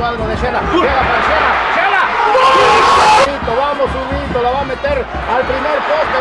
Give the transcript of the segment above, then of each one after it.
cuadro de Shela. Llega para Shela. ¡Shela! Vamos, Unito, la va a meter al primer poste.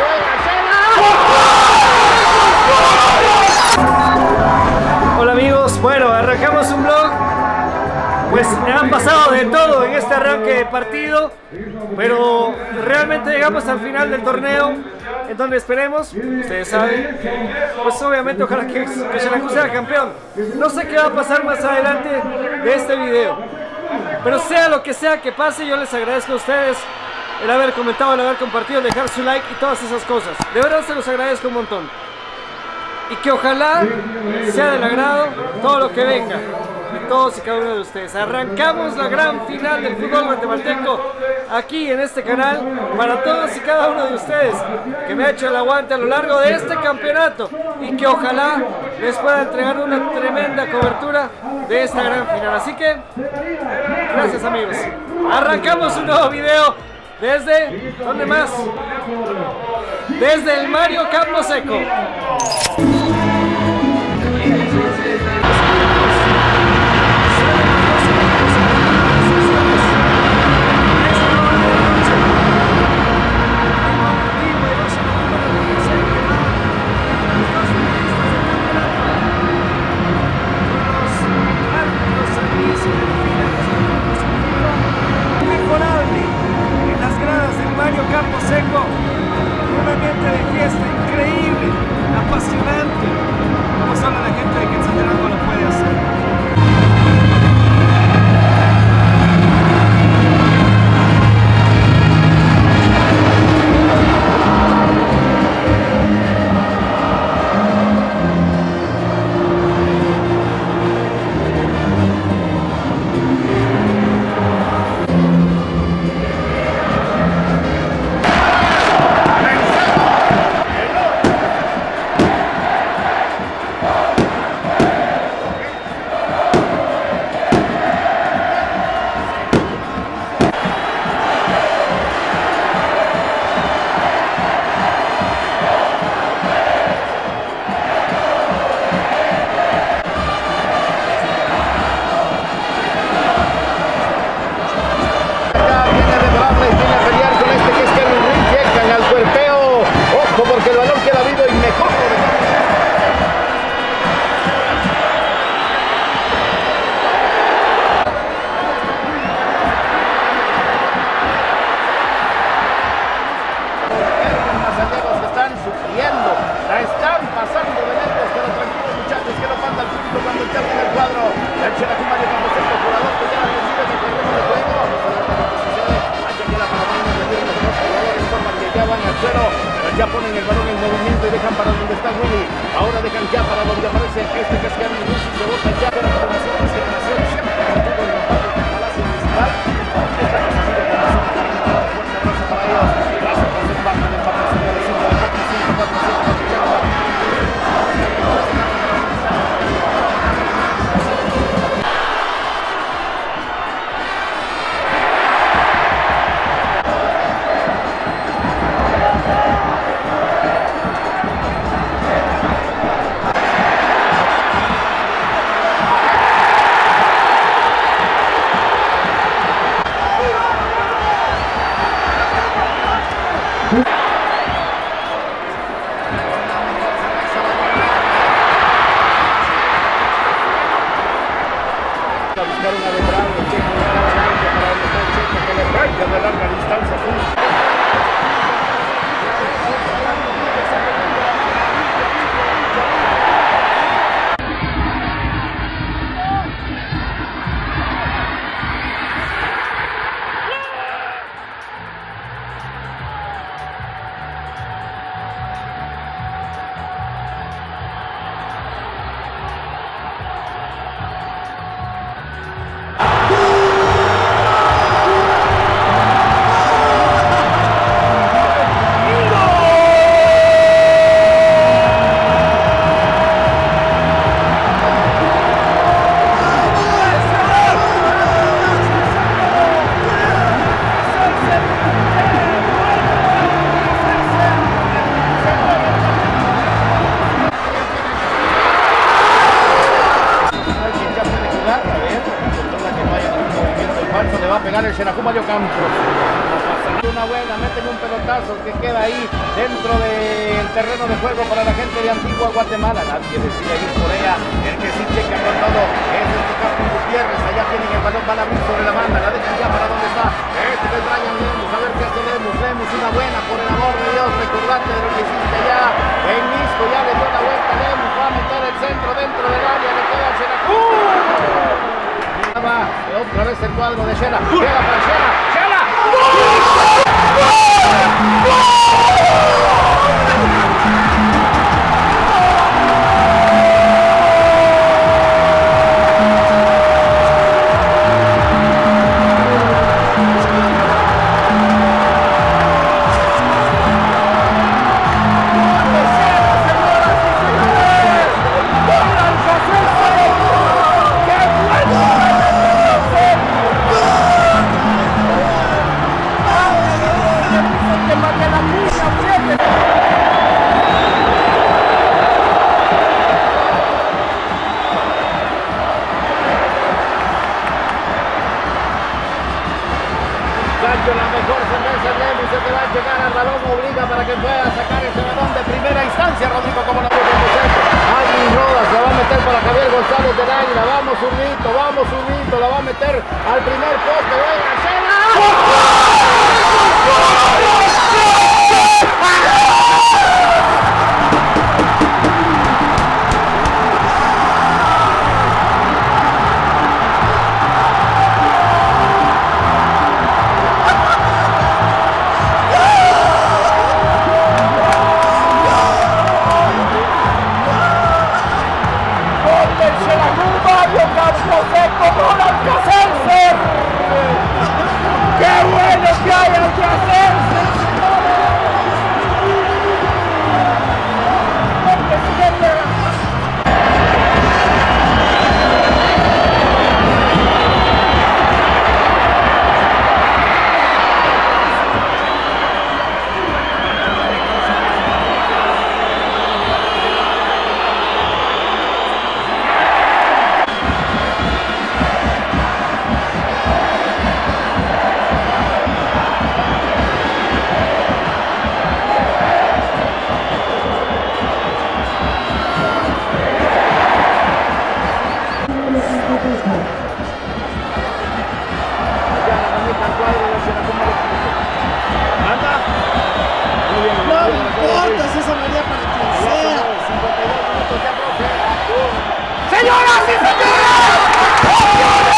¡Venga, Shela! Hola amigos, bueno, arrancamos un vlog. Pues han pasado de todo en este arranque de partido, pero realmente llegamos al final del torneo, en donde esperemos, ustedes saben, pues obviamente ojalá que Xelajú sea campeón. No sé qué va a pasar más adelante de este video, pero sea lo que sea que pase, yo les agradezco a ustedes el haber comentado, el haber compartido, dejar su like y todas esas cosas. De verdad se los agradezco un montón. Y que ojalá sea del agrado todo lo que venga de todos y cada uno de ustedes. Arrancamos la gran final del fútbol guatemalteco aquí en este canal para todos y cada uno de ustedes que me ha hecho el aguante a lo largo de este campeonato y que ojalá les pueda entregar una tremenda cobertura de esta gran final. Así que gracias amigos. Arrancamos un nuevo video desde ¿dónde más? Desde el Mario Camposeco. Porque el balón queda vivo y mejor. Están sufriendo, la están pasando de lejos, pero tranquilos muchachos, que no falta el público cuando termine el cuadro. El Xelajú Mario Camposeco, jugador que ya recibe el terreno de juego. Vamos a ver qué sucede. Aquí queda para Mario, reciben los dos jugadores, forma que ya van al suelo. Ya ponen el balón en movimiento y dejan para donde está Willy. Ahora dejan ya para donde aparece este que es Kevin Luis y se bota ya para la formación de generación. Siempre contigo en la parte del Palacio Municipal. Esta que se sigue con la zona de la fuerte abrazo para ellos. Gracias por ser parte del patrocinio de 5 4 5 4 5 gana el Xelajú Mario Campos. Una buena, meten un pelotazo que queda ahí dentro del terreno de juego para la gente de Antigua Guatemala. Nadie decide ir por ella. El que sí checa con todo es este Carlos Gutiérrez. Allá tienen el balón, van a abrir sobre la banda. La dejan ya para dónde está. Este es Brian Lemus. A ver qué hace Lemus. Lemus, una buena, por el amor de Dios. Recordate de lo que hiciste allá en Misco. Ya le dio la vuelta. Lemus va a meter el centro dentro del área. Le queda el Xelajú. Otra vez el cuadro de Xela. Llega para Xela. ¡Xela! La mejor cerveza Lemus se te va a llegar al balón, obliga para que pueda sacar ese balón de primera instancia, Rodrigo, como la puede hacer. Alguien Rodas la va a meter para Javier González del Águila, vamos Zurnito, la va a meter al primer poste, venga, Xela. ¡Qué bueno que hay que hacerse! ¡Señoras y señores!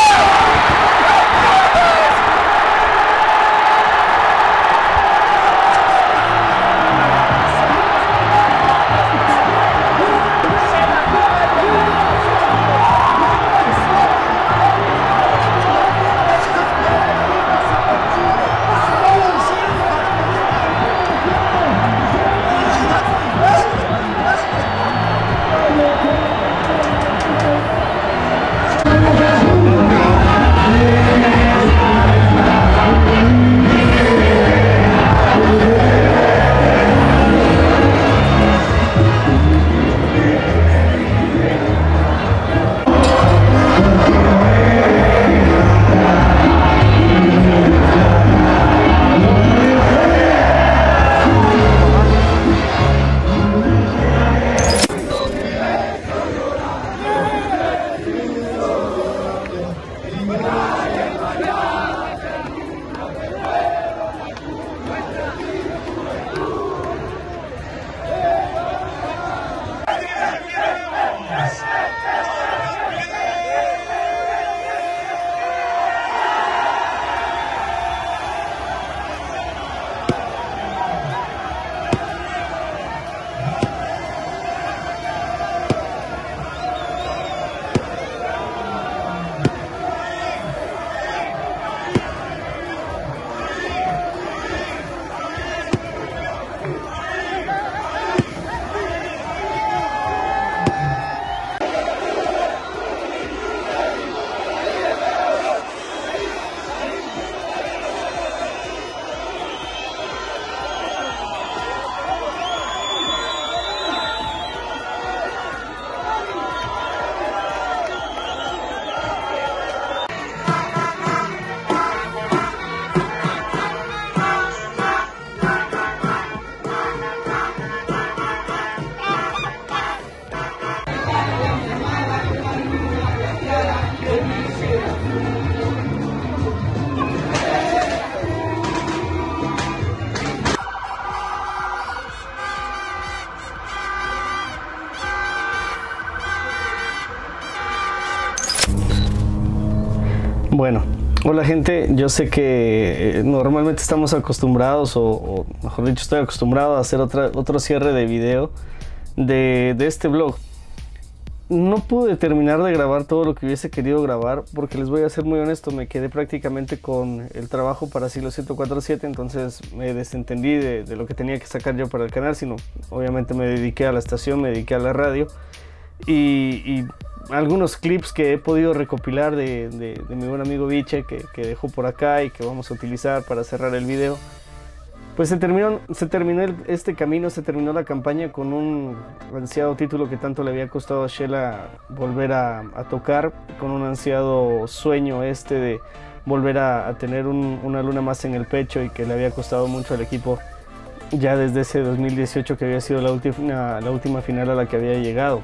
Bueno, hola gente, yo sé que normalmente estamos acostumbrados, o mejor dicho, estoy acostumbrado a hacer otro cierre de video de este vlog. No pude terminar de grabar todo lo que hubiese querido grabar porque les voy a ser muy honesto, me quedé prácticamente con el trabajo para Siglo 104.7, entonces me desentendí de lo que tenía que sacar yo para el canal, sino obviamente me dediqué a la estación, me dediqué a la radio y algunos clips que he podido recopilar de mi buen amigo Viche que dejó por acá y que vamos a utilizar para cerrar el video. Pues se terminó este camino, se terminó la campaña con un ansiado título que tanto le había costado a Shela volver a tocar, con un ansiado sueño de volver a tener una luna más en el pecho y que le había costado mucho al equipo ya desde ese 2018 que había sido la última final a la que había llegado.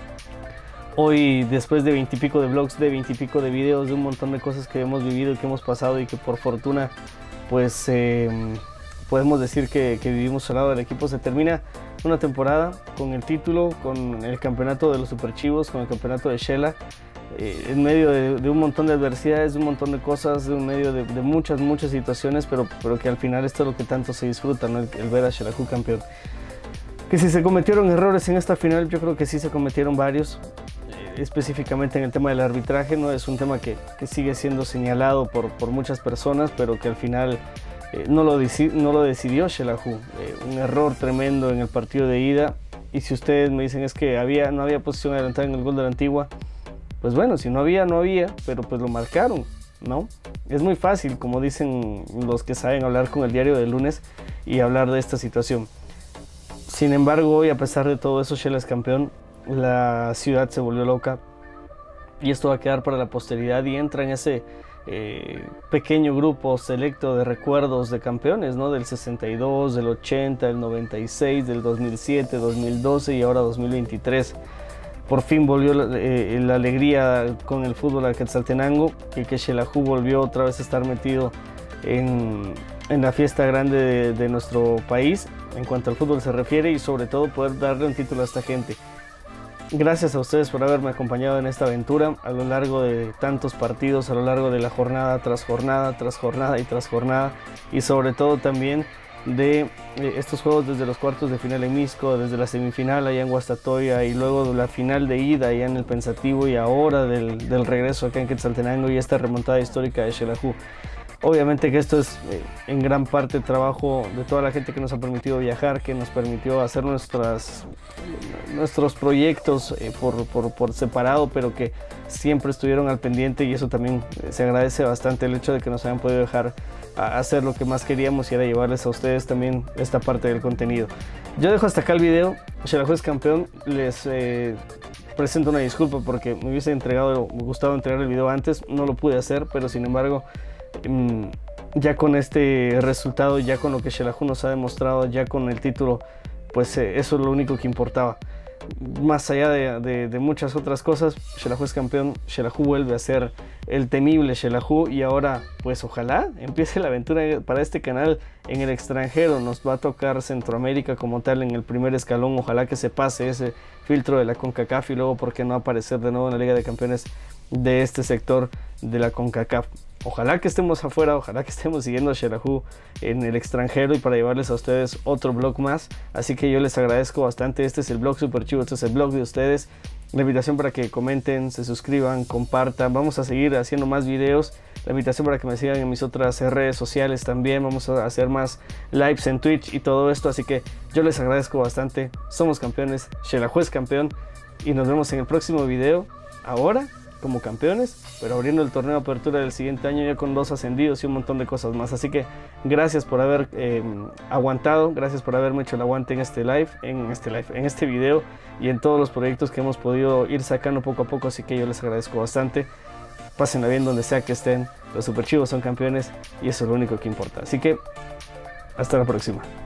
Hoy, después de 20 y pico de vlogs, de 20 y pico de videos, de un montón de cosas que hemos vivido y que hemos pasado y que por fortuna pues podemos decir que vivimos al lado del equipo, se termina una temporada con el título, con el campeonato de los Super Chivos, con el campeonato de Shela, en medio de un montón de adversidades, de un montón de cosas, en medio de muchas situaciones, pero que al final esto es lo que tanto se disfruta, ¿no? el ver a Xelajú campeón. Que si se cometieron errores en esta final, yo creo que sí se cometieron varios. Específicamente en el tema del arbitraje, no es un tema que sigue siendo señalado por muchas personas, pero que al final no lo decidió Xelajú. Un error tremendo en el partido de ida, y si ustedes me dicen es que no había posición adelantada en el gol de la Antigua, pues bueno, si no había, pero pues lo marcaron, ¿no? Es muy fácil, como dicen los que saben hablar con el diario del lunes y hablar de esta situación. Sin embargo, hoy, a pesar de todo eso, Shela es campeón. La ciudad se volvió loca y esto va a quedar para la posteridad y entra en ese pequeño grupo selecto de recuerdos de campeones, ¿no? Del 62, del 80, del 96, del 2007, 2012 y ahora 2023. Por fin volvió la alegría con el fútbol al Quetzaltenango, que Xelajú volvió otra vez a estar metido en la fiesta grande de nuestro país en cuanto al fútbol se refiere, y sobre todo poder darle un título a esta gente. Gracias a ustedes por haberme acompañado en esta aventura a lo largo de tantos partidos, a lo largo de la jornada tras jornada, tras jornada y tras jornada, y sobre todo también de estos juegos desde los cuartos de final en Misco, desde la semifinal allá en Guastatoya y luego de la final de ida allá en el Pensativo, y ahora del regreso acá en Quetzaltenango y esta remontada histórica de Xelajú. Obviamente que esto es en gran parte trabajo de toda la gente que nos ha permitido viajar, que nos permitió hacer nuestros proyectos por separado, pero que siempre estuvieron al pendiente, y eso también se agradece bastante, el hecho de que nos hayan podido dejar hacer lo que más queríamos, y era llevarles a ustedes también esta parte del contenido. Yo dejo hasta acá el video. Xelajú es campeón. Les presento una disculpa porque me hubiese gustado entregar el video antes, no lo pude hacer, pero sin embargo ya con este resultado, ya con lo que Xelajú nos ha demostrado, ya con el título, pues eso es lo único que importaba. Más allá de muchas otras cosas, Xelajú es campeón, Xelajú vuelve a ser el temible Xelajú, y ahora pues ojalá empiece la aventura para este canal en el extranjero. Nos va a tocar Centroamérica como tal en el primer escalón, ojalá que se pase ese filtro de la CONCACAF y luego por qué no aparecer de nuevo en la Liga de Campeones de este sector de la CONCACAF. Ojalá que estemos afuera, ojalá que estemos siguiendo a Xelajú en el extranjero y para llevarles a ustedes otro vlog más. Así que yo les agradezco bastante. Este es el vlog Super Chivo, este es el vlog de ustedes. La invitación para que comenten, se suscriban, compartan. Vamos a seguir haciendo más videos. La invitación para que me sigan en mis otras redes sociales también. Vamos a hacer más lives en Twitch y todo esto. Así que yo les agradezco bastante. Somos campeones, Xelajú es campeón. Y nos vemos en el próximo video. Ahora como campeones, pero abriendo el torneo de apertura del siguiente año ya con 2 ascendidos y un montón de cosas más. Así que gracias por haber aguantado, gracias por haberme hecho el aguante en este video y en todos los proyectos que hemos podido ir sacando poco a poco. Así que yo les agradezco bastante. Pásenla bien donde sea que estén. Los Super Chivos son campeones y eso es lo único que importa. Así que hasta la próxima.